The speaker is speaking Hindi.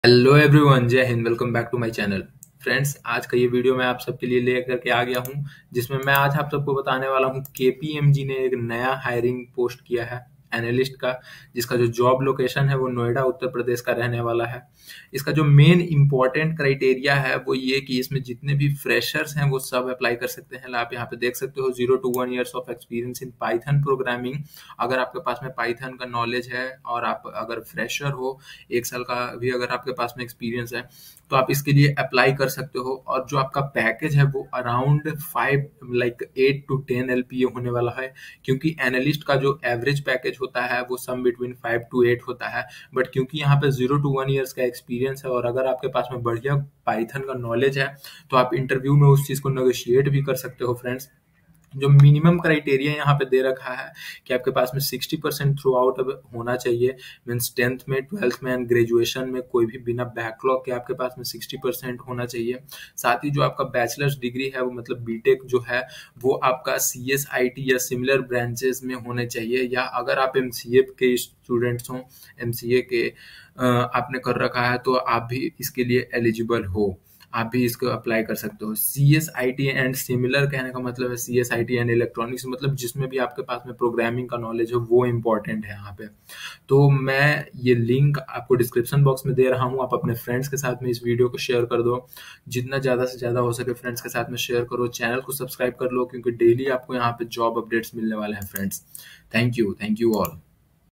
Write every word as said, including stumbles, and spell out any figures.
Hello everyone, Jai Hind. Welcome back to my channel. Friends, आज का ये वीडियो मैं आप सबके लिए लेकर के आ गया हूँ, जिसमें मैं आज आप सबको बताने वाला हूँ केपीएमजी ने एक नया हायरिंग पोस्ट किया है एनालिस्ट का, जिसका जो जॉब लोकेशन है वो नोएडा उत्तर प्रदेश का रहने वाला है। इसका जो मेन इंपॉर्टेंट क्राइटेरिया है वो ये कि इसमें जितने भी फ्रेशर्स हैं वो सब अप्लाई कर सकते हैं। आप यहाँ पे देख सकते हो zero to one years of experience in Python programming. अगर आपके पास में पाइथन का नॉलेज है और आप अगर फ्रेशर हो, एक साल का भी अगर आपके पास में एक्सपीरियंस है, तो आप इसके लिए अप्लाई कर सकते हो। और जो आपका पैकेज है वो around five like eight to ten L P A होने वाला है, क्योंकि एनालिस्ट का जो एवरेज पैकेज होता है वो some between five to eight होता है। बट क्योंकि यहाँ पे जीरो टू वन ईयर्स का एक्सपीरियंस है और अगर आपके पास में बढ़िया पाइथन का नॉलेज है, तो आप इंटरव्यू में उस चीज को नेगोशिएट भी कर सकते हो। फ्रेंड्स, जो मिनिमम क्राइटेरिया यहाँ पे दे रखा है कि आपके पास में सिक्सटी परसेंट थ्रू आउट होना चाहिए, मीन्स टेंथ में, ट्वेल्थ में एंड ग्रेजुएशन में कोई भी बिना बैकलॉग के आपके पास में सिक्सटी परसेंट होना चाहिए। साथ ही जो आपका बैचलर्स डिग्री है वो मतलब बीटेक जो है वो आपका सी एस आई टी या सिमिलर ब्रांचेस में होने चाहिए, या अगर आप एम सी ए के स्टूडेंट्स हों, एम सी ए के अ, आपने कर रखा है, तो आप भी इसके लिए एलिजिबल हो, आप भी इसको अप्लाई कर सकते हो। C S I T and similar कहने का मतलब है C S I T and electronics, मतलब जिसमें भी आपके पास में प्रोग्रामिंग का नॉलेज है वो इम्पोर्टेंट है यहाँ पे। तो मैं ये लिंक आपको डिस्क्रिप्शन बॉक्स में दे रहा हूँ, आप अपने फ्रेंड्स के साथ में इस वीडियो को शेयर कर दो। जितना ज़्यादा से ज़्यादा हो सके फ्रेंड्स के साथ में शेयर करो। चैनल को सब्सक्राइब कर लो, क्योंकि डेली आपको यहाँ पे जॉब अपडेट्स मिलने वाले हैं friends. Thank you, thank you all.